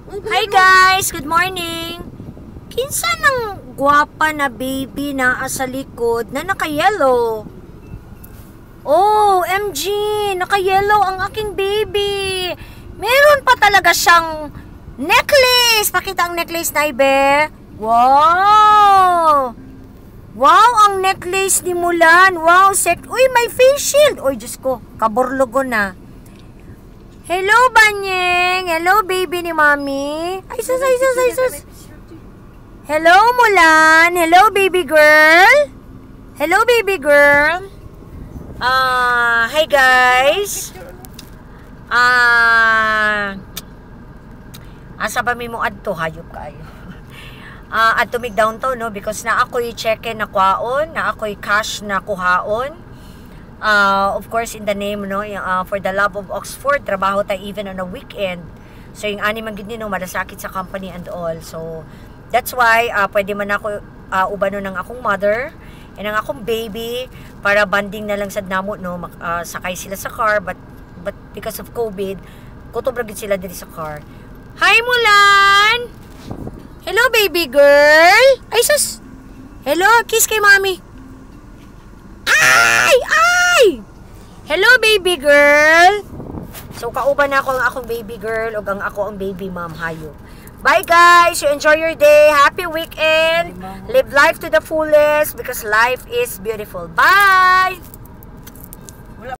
Hi guys, good morning. Kinsa nang gwapa na baby na sa likod na naka-yellow? Oh, MG, naka-yellow ang aking baby. Meron pa talaga siyang necklace. Pakita ang necklace na ibe. Wow! Wow, ang necklace ni Mulan. Wow, uy, may face shield. Uy, Diyos ko, kaburlogo na. Hello, Banyeng. Hello, baby ni Mami. Ay, sus. Hello, Mulan. Hello, baby girl. Hello, baby girl. Hi, guys. Asa ba mi mo adto? Hayop kayo. At tumig downtown, no? Because na ako'y check-in na kuhaon, na ako'y cash na kuhaon. Of course, in the name, no, for the love of Oxford, trabaho tayo even on a weekend. So, yung ani man gid no, malasakit sa company and all. So, that's why, pwede man ako ubano ng akong mother and ang akong baby para banding na lang sad namo, no, sakay sila sa car, but because of COVID, kutob gid sila diri sa car. Hi, Mulan! Hello, baby girl! Ay, sus! Hello, kiss kay Mami. Ay! Hello, baby girl! So, kauban na ako ang akong baby girl o ang ako ang baby mom, hayo. Bye, guys! You enjoy your day. Happy weekend! Live life to the fullest because life is beautiful. Bye!